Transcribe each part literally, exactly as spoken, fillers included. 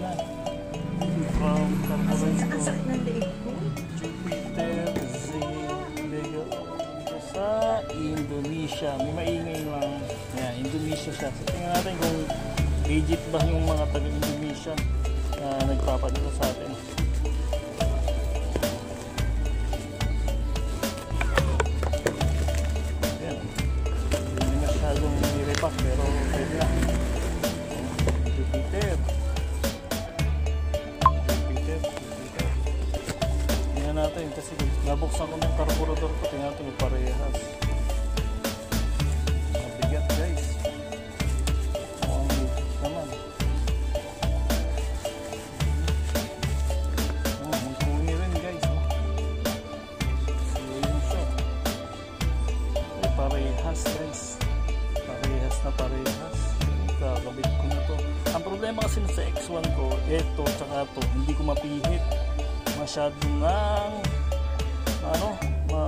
na. From carburetor. Ang sakit ng leeg ko. Jupiter Zilego sa Indonesia. May maingay lang. Ayan, Indonesia siya. So, tingnan natin kung legit ba yung mga taga-Indonesia na nagpapadala sa atin. Ayan. Hindi masyadong nirepack pero pwede na. Jupiter. Jupiter. Jupiter. Tingnan natin kasi nabuksan ko ng carburetor ko. Tingnan natin yung parehas. Mabigat guys. Parehas guys, parehas na parehas. Kakabit ko na to. Ang problema kasi sa X one ko, eto tsaka to, hindi ko mapihit masyado ng ano, ma,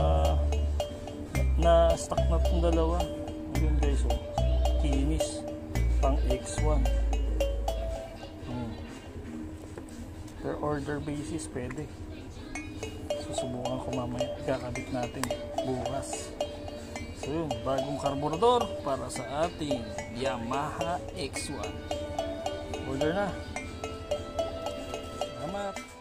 na stuck na itong dalawa. Yun guys, oh, kinis pang X one. hmm. Per order basis pwede. Susubukan ko mamaya, ikakabit natin bukas. So yun, bagong carburetor para sa ating Yamaha X one. Order na. Salamat.